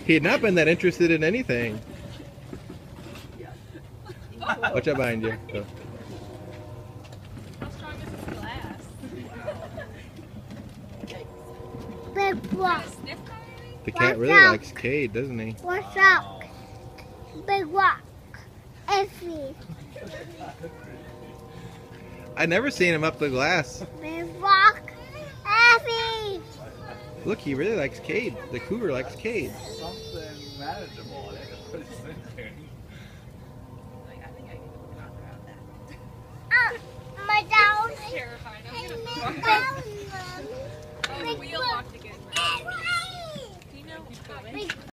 He had not been that interested in anything. Watch out behind you. Oh. How strong is this glass? Big rock. The cat really likes Cade, doesn't he? What's up? Big rock. Effie. I never seen him up the glass. Big rock. Effie. Look, he really likes Cade. The cougar likes Cade. Something manageable, I think is what he's thinking. Like, I think I can knock her out that. My dog. Terrifying. I'm gonna Big